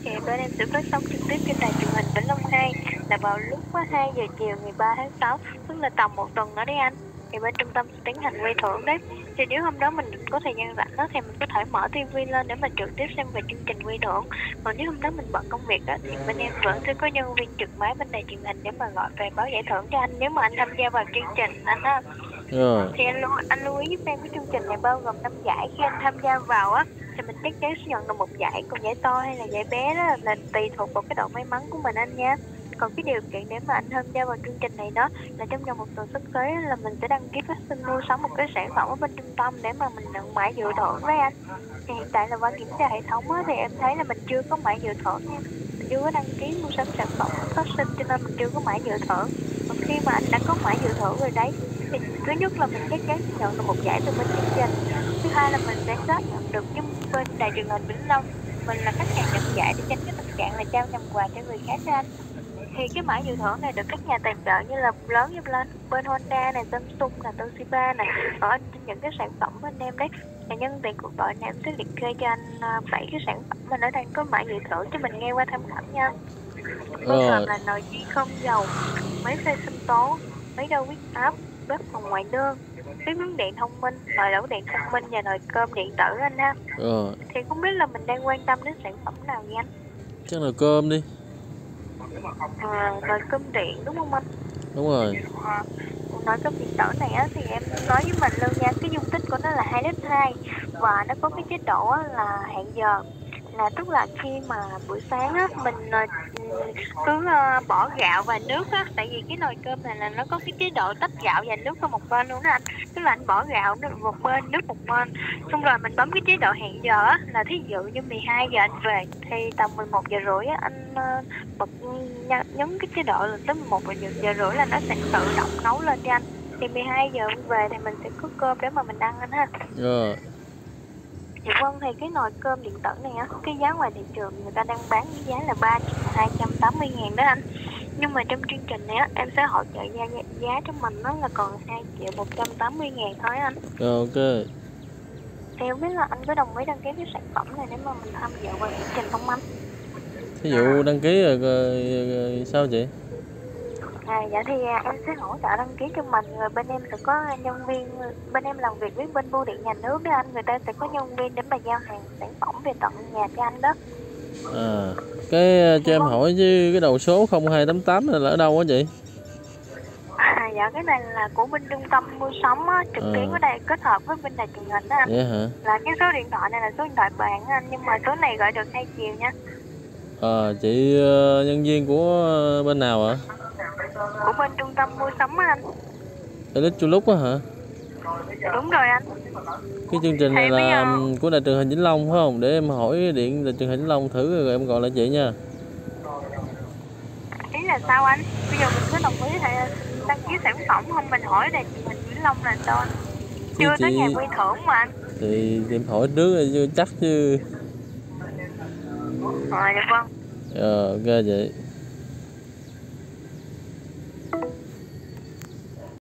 thì bên em sẽ phát sóng trực tiếp trên đài truyền hình Vĩnh Long 2 là vào lúc 2 giờ chiều ngày 3 tháng 6, tức là tầm một tuần nữa đấy anh. Thì bên trung tâm sẽ tiến hành quay thưởng đấy. Thì nếu hôm đó mình có thời gian rảnh đó thì mình có thể mở tivi lên để mình trực tiếp xem về chương trình quay thưởng. Còn nếu hôm đó mình bận công việc đó thì bên em vẫn sẽ có nhân viên trực máy bên đài truyền hình để mà gọi về báo giải thưởng cho anh nếu mà anh tham gia vào chương trình anh á. Rồi. Thì anh lưu ý giúp em cái chương trình này bao gồm 5 giải. Khi anh tham gia vào á thì mình chắc chắn sẽ nhận được một giải, còn giải to hay là giải bé đó là tùy thuộc vào cái độ may mắn của mình anh nha. Còn cái điều kiện để mà anh tham gia vào chương trình này đó là trong vòng một tuần sắp tới là mình sẽ đăng ký phát sinh mua sắm một cái sản phẩm ở bên trung tâm để mà mình nhận mã dự thưởng đấy anh. Thì hiện tại là qua kiểm tra hệ thống á, thì em thấy là mình chưa có mã dự thưởng nha. Mình chưa có đăng ký mua sắm sản phẩm phát sinh cho nên mình chưa có mã dự thưởng. Còn khi mà anh đã có mã dự thưởng rồi đấy thì thứ nhất là mình chắc chắn sẽ nhận được một giải từ bên chương trình. Thứ hai là mình sẽ xác nhận được cái bên đài truyền hình Vĩnh Long mình là khách hàng nhận giải để tránh cái tình trạng là trao nhầm quà cho người khác đó anh. Thì cái mã dự thưởng này được các nhà tài trợ như là lớn như bên Honda này, Samsung này, Toshiba này ở những cái sản phẩm bên em đấy. Và nhân tiện cuộc gọi này em sẽ liệt kê cho anh 7 cái sản phẩm mà nó đang có mã dự thưởng cho mình nghe qua tham khảo nha. Bao gồm Rồi. là nồi chiên không dầu, máy xay sinh tố, máy đo huyết áp, bếp phòng ngoại đơn, bếp nướng điện thông minh, nồi lẩu điện thông minh và nồi cơm điện tử anh ha. Rồi. Thì không biết là mình đang quan tâm đến sản phẩm nào vậy anh? Chắc là cơm đi. Nồi cơm điện đúng không anh? Đúng rồi. Nồi cơm điện tử này á, thì em nói với mình luôn nha, cái dung tích của nó là 2,2 lít và nó có cái chế độ á, là hẹn giờ. Là tức là khi mà buổi sáng á mình cứ bỏ gạo và nước á, tại vì cái nồi cơm này là nó có cái chế độ tách gạo và nước qua một bên luôn đó anh. Tức là anh bỏ gạo nó một bên, nước một bên, xong rồi mình bấm cái chế độ hẹn giờ á, là thí dụ như 12 giờ anh về thì tầm 11 giờ rưỡi á anh bật nhấn cái chế độ là tới 11 giờ rưỡi là nó sẽ tự động nấu lên cho anh. Thì 12 giờ anh về thì mình sẽ có cơm để mà mình ăn anh ha. Rồi. Dạ vâng, thì cái nồi cơm điện tử này á, cái giá ngoài thị trường người ta đang bán với giá là 3.280.000 đó anh. Nhưng mà trong chương trình này á, em sẽ hỗ trợ giá cho mình nó là còn 2.180.000 thôi anh. Rồi, ok. Thì không biết là anh có đồng ý đăng ký cái sản phẩm này để mà mình tham dự vào chương trình không anh? Thí dụ đăng ký rồi sao chị? Dạ thì em sẽ hỗ trợ đăng ký cho mình, rồi bên em sẽ có nhân viên, bên em làm việc với bên bưu điện nhà nước đó anh, người ta sẽ có nhân viên để mà giao hàng sản phẩm về tận nhà cho anh đó. À, cái cho em Vâng. hỏi chứ cái đầu số 0288 này là ở đâu á chị? Dạ cái này là của bên trung tâm mua sắm á, trực tuyến ở đây kết hợp với bên đài truyền hình đó anh. Vậy hả? Là cái số điện thoại này là số điện thoại bàn anh, nhưng mà số này gọi được 2 chiều nha. Chị nhân viên của bên nào ạ? Của bên trung tâm mua sắm á anh. Electrolux á hả? Đúng rồi anh. Cái chương trình này Thì bây là giờ của đài truyền hình Vĩnh Long phải không? Để em hỏi điện đài truyền hình Vĩnh Long thử rồi em gọi lại chị nha. ý là sao anh? Bây giờ mình có đồng ý hay đăng ký sản phẩm không? Mình hỏi đài truyền hình Vĩnh Long là sao anh? Chứ Chưa tới ngày chị quay thưởng mà anh. thì em hỏi trước rồi chứ chắc chứ. Dạ vâng. Ok chị.